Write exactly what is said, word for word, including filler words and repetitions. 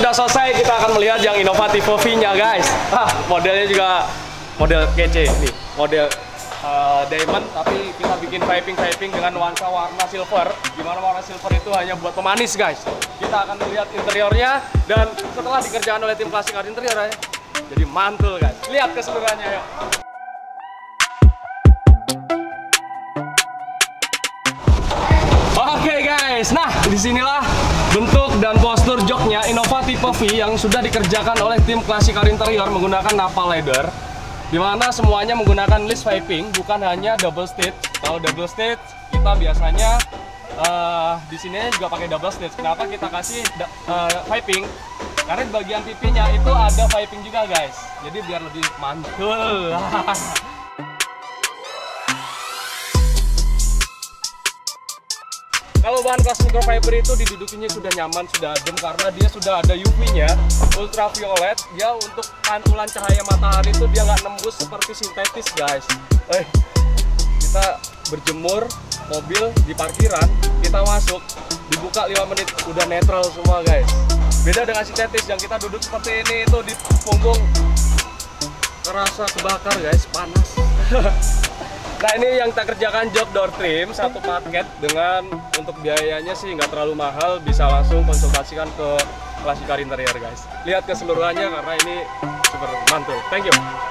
sudah selesai, kita akan melihat yang inovatif V-nya guys. Ah, modelnya juga model kece nih, model uh, diamond, tapi kita bikin piping-piping dengan nuansa warna silver. Gimana warna silver itu hanya buat pemanis guys. Kita akan melihat interiornya, dan setelah dikerjakan oleh tim Classic Car Interior ya, jadi mantul guys. Lihat keseluruhannya yuk. Oke okay guys, nah disinilah bentuk dan postur joknya inovatif V yang sudah dikerjakan oleh tim Classic Car Interior menggunakan Nappa leather, dimana semuanya menggunakan list piping, bukan hanya double stitch. Kalau double stitch kita biasanya uh, di sini juga pakai double stitch. Kenapa kita kasih uh, piping? Karena di bagian pipinya itu ada piping juga guys, jadi biar lebih mantul. Kalau bahan kelas microfiber itu didudukinya sudah nyaman, sudah adem karena dia sudah ada U V-nya, ultraviolet. Dia untuk pantulan cahaya matahari itu dia nggak nembus seperti sintetis guys. Eh, kita berjemur mobil di parkiran, kita masuk, dibuka lima menit udah netral semua guys. Beda dengan sintetis yang kita duduk seperti ini, itu di punggung terasa kebakar guys, panas. Nah ini yang kita kerjakan jok door trim satu paket, dengan untuk biayanya sih nggak terlalu mahal, bisa langsung konsultasikan ke Classic Car Interior guys. Lihat keseluruhannya karena ini super mantul. Thank you.